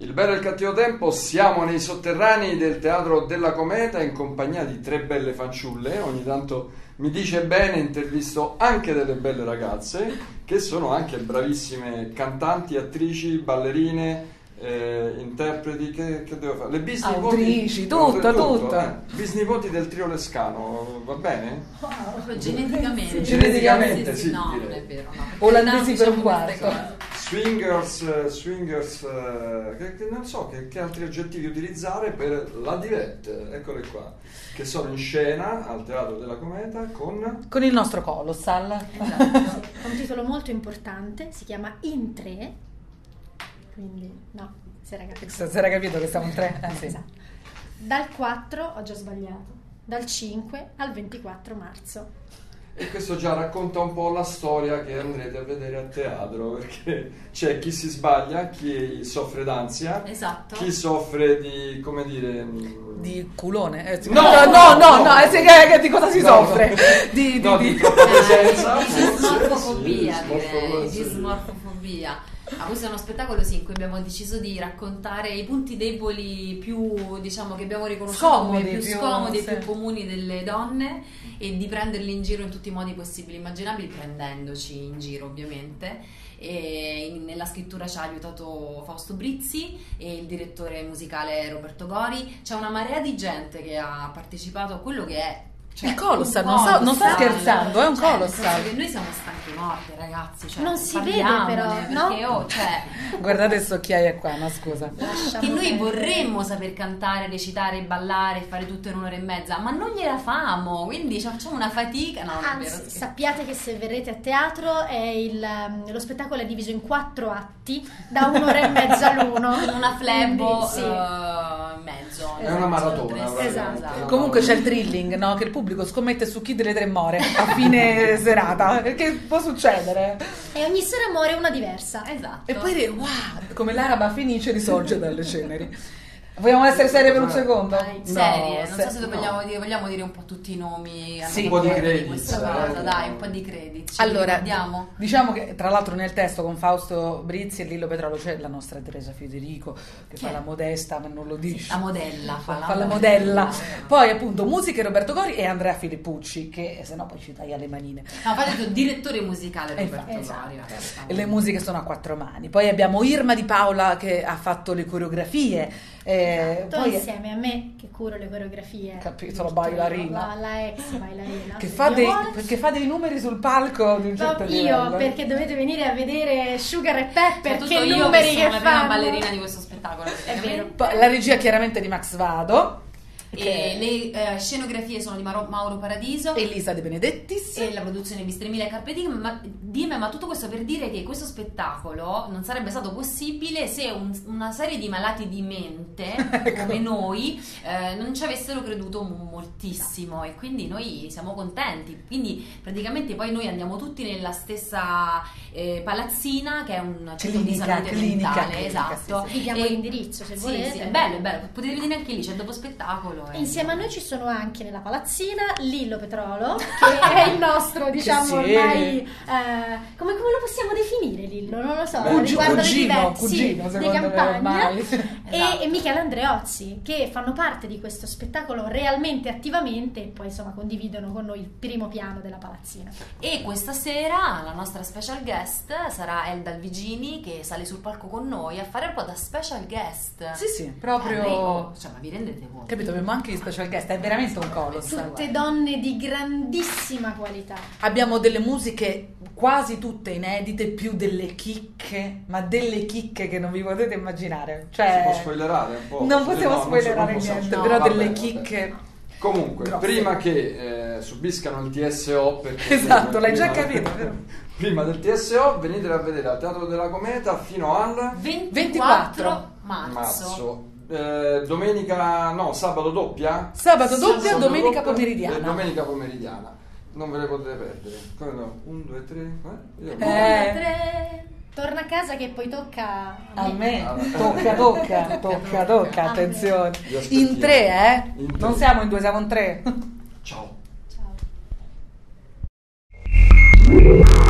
Il bello e il cattivo tempo, siamo nei sotterranei del Teatro della Cometa in compagnia di tre belle fanciulle. Ogni tanto mi dice bene, intervisto anche delle belle ragazze che sono anche bravissime cantanti, attrici, ballerine, interpreti. Che devo fare? Le bisnipoti, autrici, tutto. Bisnipoti del trio Lescano, va bene? Wow. Geneticamente sì, no, direi. non è vero, no. Olandesi per un quarto. Swingers, che non so che altri aggettivi utilizzare per la Divette, eccole qua, che sono in scena al Teatro della Cometa con il nostro Colossal. Esatto. Un titolo molto importante, si chiama In Tre, quindi no, si era capito. Si era capito che siamo in tre? Sì. Esatto. Dal 4, ho già sbagliato, dal 5 al 24 marzo. E questo già racconta un po' la storia che andrete a vedere a teatro, perché c'è chi si sbaglia, chi soffre d'ansia, esatto, chi soffre di, come dire, di culone. No, Di cosa si soffre? Di troppa presenza, di smorfofobia. Questo è uno spettacolo in cui abbiamo deciso di raccontare i punti deboli più, diciamo, che abbiamo riconosciuto come più scomodi e più comuni delle donne, e di prenderli in giro in tutti i modi possibili e immaginabili, prendendoci in giro ovviamente. Nella scrittura ci ha aiutato Fausto Brizzi e il direttore musicale Roberto Gori. C'è una marea di gente che ha partecipato a quello che è, il Colossal, non sto scherzando, è un Colossal. Noi siamo stanchi morti, ragazzi. Non si vede però, perché, no? Guardate il socchiaia qua, ma scusa. Che noi vorremmo saper cantare, recitare, ballare, fare tutto in un'ora e mezza, ma non gliela famo, quindi facciamo una fatica. No, non è vero. Sappiate che se verrete a teatro lo spettacolo è diviso in 4 atti, da un'ora e mezza l'uno. Con una flebo sì. mezzo. È una maratona. Esatto. Comunque c'è il thrilling, no? Che il pubblico scommette su chi delle tre muore a fine serata, perché può succedere. E ogni sera muore una diversa. Esatto. E poi wow, come l'araba fenice risorge dalle ceneri. Vogliamo essere serie per un secondo? Serie, non so se vogliamo dire un po' tutti i nomi. Sì, un po' di credit. Questa cosa, dai, un po' di credit. Allora, diciamo che tra l'altro nel testo con Fausto Brizzi e Lillo Petrolo c'è la nostra Teresa Federico che fa la modesta, ma non lo dice. La modella, fa la modella. Poi appunto musiche Roberto Gori e Andrea Filippucci, che se no poi ci taglia le manine. No, fa detto diretore musicale Roberto Gori. E le musiche sono a 4 mani. Poi abbiamo Irma Di Paola che ha fatto le coreografie. Poi insieme a me che curo le coreografie, capito, la bailarina, la ex bailarina che fa dei numeri sul palco di un certo livello. Perché dovete venire a vedere Sugar e Pepper, che numeri che fanno. Io sono la prima ballerina di questo spettacolo, è vero. La regia chiaramente di Max Vado. E le scenografie sono di Mauro Paradiso, Elisa De Benedettis, e la produzione di Stremile Carpe Diem, ma tutto questo per dire che questo spettacolo non sarebbe stato possibile se una serie di malati di mente come noi non ci avessero creduto moltissimo, e quindi noi siamo contenti. Quindi praticamente poi noi andiamo tutti nella stessa palazzina, che è un centro di salute mentale, esatto. Vi diamo l'indirizzo se volete. Sì, è bello, potete vedere anche lì, c'è il dopo spettacolo. Insieme a noi ci sono anche nella palazzina Lillo Petrolo, che è il nostro, diciamo, ormai come lo possiamo definire Lillo? Non lo so, cugino di campagna, esatto. e Michele Andreozzi, che fanno parte di questo spettacolo realmente attivamente, e poi insomma condividono con noi il primo piano della palazzina. E questa sera la nostra special guest sarà Elda Alvigini, che sale sul palco con noi a fare un po' da special guest. Sì, proprio. Ma vi rendete conto? Capito, abbiamo anche gli special guest, è veramente un colossal. Tutte donne di grandissima qualità. Abbiamo delle musiche quasi tutte inedite, più delle chicche, ma delle chicche che non vi potete immaginare. Cioè, si può spoilerare un po'? Non possiamo spoilerare niente, però delle chicche. Comunque, prima che subiscano il TSO, perché esatto, l'hai già capito, vero? Prima del TSO venite a vedere al Teatro della Cometa fino al 24 marzo. Sabato doppia? Sabato doppia, domenica pomeridiana. Domenica pomeridiana. Non ve le potete perdere. Come no? 1, 2, 3. 1, 2, 3. Torna a casa che poi tocca a me. Tocca, attenzione. In 3, Non siamo in 2, siamo in 3. Ciao. Ciao.